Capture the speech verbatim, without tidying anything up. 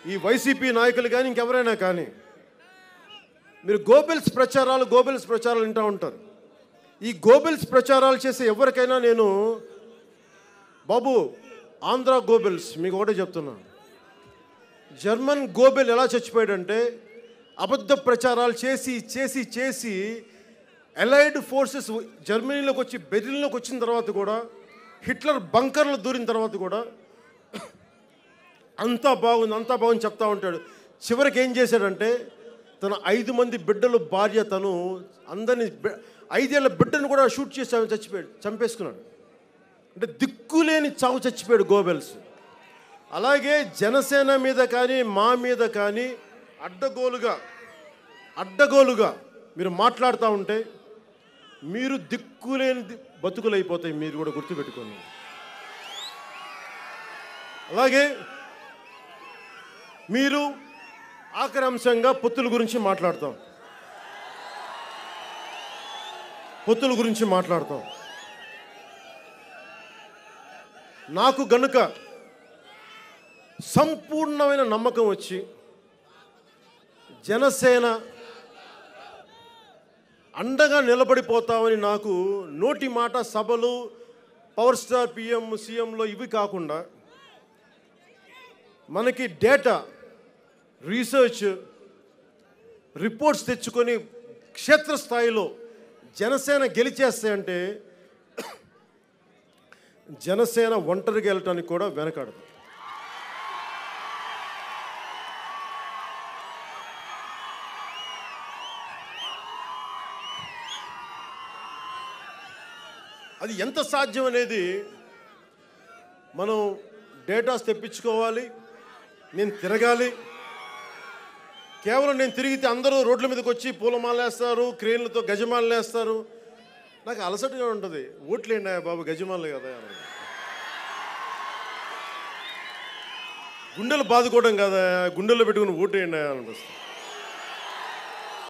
ఈ వైసీపీ నాయకులు కానీ ఇంకెవరైనా కానీ మీరు గోబెల్స్ ప్రచారాలు గోబెల్స్ ప్రచారాలు వింటూ ఉంటారు. ఈ గోబెల్స్ ప్రచారాలు చేసే ఎవరికైనా నేను బాబు ఆంధ్ర గోబెల్స్ మీకు ఒకటే చెప్తున్నాను. జర్మన్ గోబెల్ ఎలా చచ్చిపోయాడంటే అబద్ధ ప్రచారాలు చేసి చేసి చేసి అలైడ్ ఫోర్సెస్ జర్మనీలోకి వచ్చి బెర్లిన్లోకి వచ్చిన తర్వాత కూడా హిట్లర్ బంకర్లు దూరిన తర్వాత కూడా అంతా బాగుంది అంతా బాగుంది చెప్తా ఉంటాడు. చివరికి ఏం చేశాడంటే తన ఐదు మంది బిడ్డలు భార్య తను అందరినీ ఐదేళ్ల బిడ్డను కూడా షూట్ చేసి చచ్చిపోయాడు, చంపేసుకున్నాడు. అంటే దిక్కులేని చావు చచ్చిపోయాడు గోబెల్స్. అలాగే జనసేన మీద కానీ మా మీద కానీ అడ్డగోలుగా అడ్డగోలుగా మీరు మాట్లాడుతూ ఉంటే మీరు దిక్కులేని బతుకులు అయిపోతాయి. మీరు కూడా గుర్తుపెట్టుకోండి. అలాగే మీరు ఆఖరి అంశంగా పొత్తుల గురించి మాట్లాడతాం పొత్తుల గురించి మాట్లాడతాం నాకు గనుక సంపూర్ణమైన నమ్మకం వచ్చి జనసేన అండగా నిలబడిపోతామని నాకు నోటి మాట సభలు పవర్ స్టార్ పిఎం సీఎంలో ఇవి కాకుండా మనకి డేటా రీసెర్చ్ రిపోర్ట్స్ తెచ్చుకొని క్షేత్రస్థాయిలో జనసేన గెలిచేస్తాయంటే జనసేన ఒంటరిగా వెళ్ళటానికి కూడా వెనకాడదు. అది ఎంత సాధ్యం అనేది మనం డేటాస్ తెప్పించుకోవాలి. నేను తిరగాలి. కేవలం నేను తిరిగితే అందరూ రోడ్ల మీదకి వచ్చి పూలమాల వేస్తారు, క్రేన్లతో గజమాలు వేస్తారు. నాకు అలసటగా ఉంటుంది. ఓట్లేండి బాబు, గజమాలు కదా, గుండెలు బాదుకోవడం కదా, గుండెల్లో పెట్టుకుని ఓటేయండి అనిపిస్తుంది.